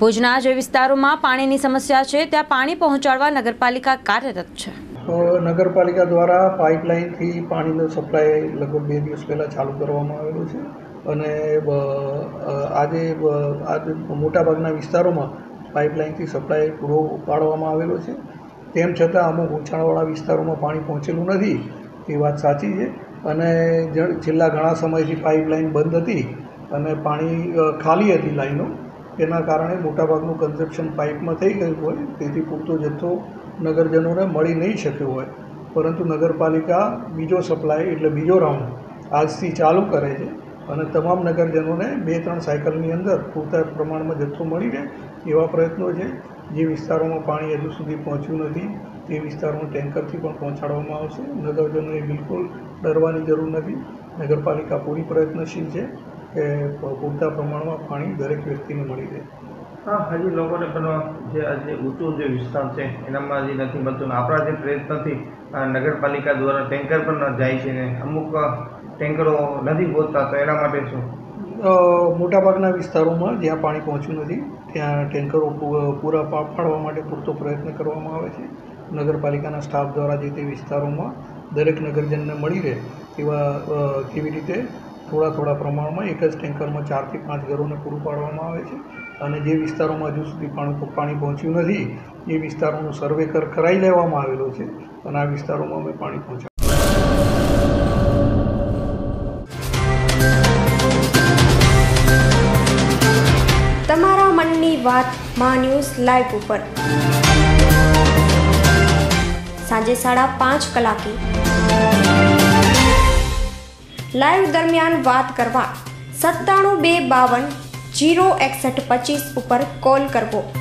ભુજના જે વિસ્તારોમાં પાણીની સમસ્યા છે ત્યાં પાણી પહોંચાડવા નગરપાલિકા કાર્યરત છે। નગરપાલિકા દ્વારા પાઇપલાઇનથી પાણીનો સપ્લાય લગભગ 2 દિવસ પહેલાં ચાલુ કરવામાં આવેલો છે અને આજે મોટાભાગના વિસ્તારોમાં પાઇપલાઇનથી સપ્લાય પૂરો પાડવામાં આવેલો છે। તેમ છતાં અમુક ઊંચાણવાળા વિસ્તારોમાં પાણી પહોંચેલું નથી એ વાત સાચી છે અને છેલ્લા ઘણા સમયથી પાઇપલાઇન બંધ હતી અને પાણી ખાલી હતી લાઈનો, તેના કારણે મોટાભાગનું કન્ઝપ્શન પાઇપમાં થઈ ગયું હોય, તેથી પૂરતો જથ્થો નગરજનોને મળી નહીં શક્યો હોય। પરંતુ નગરપાલિકા બીજો સપ્લાય એટલે બીજો રાઉન્ડ આજથી ચાલુ કરે છે અને તમામ નગરજનોને 2-3 સાયકલની અંદર પૂરતા પ્રમાણમાં જથ્થો મળી રહે એવા પ્રયત્નો છે। જે વિસ્તારોમાં પાણી હજુ સુધી પહોંચ્યું નથી તે વિસ્તારોમાં ટેન્કરથી પણ પહોંચાડવામાં આવશે। નગરજનોએ બિલકુલ ડરવાની જરૂર નથી। નગરપાલિકા પૂરી પ્રયત્નશીલ છે કે પૂરતા પ્રમાણમાં પાણી દરેક વ્યક્તિને મળી રહે। હા, હજી લોકોને પણ જે આજે ઊંચો જે વિસ્તાર છે એનામાં હજી નથી મળતું। આપણા જે પ્રયત્નથી નગરપાલિકા દ્વારા ટેન્કર પણ જાય છે ને અમુક ટેન્કરો નથી પહોંચતા, તો એના માટે શું? મોટાભાગના વિસ્તારોમાં જ્યાં પાણી પહોંચ્યું નથી ત્યાં ટેન્કરો પૂરા પાડવા માટે પૂરતો પ્રયત્ન કરવામાં આવે છે। નગરપાલિકાના સ્ટાફ દ્વારા જે તે વિસ્તારોમાં દરેક નગરજનને મળી રહે તેવી રીતે થોડા પ્રમાણમાં એક જ ટેન્કરમાં 4 થી 5 ઘરોને પૂરું પાડવામાં આવે છે અને જે વિસ્તારોમાં હજુ સુધી પાણી પહોંચ્યું નથી એ વિસ્તારોનું સર્વે કરાવી લેવામાં આવેલો છે અને આ વિસ્તારોમાં અમે પાણી પહોંચાડ્યું। તમારા મનની વાત માં ન્યૂઝ લાઈવ ઉપર સાંજે 5:30 કલાકે લાઈવ દરમિયાન વાત કરવા 97 252 06125 ઉપર કોલ કરવો।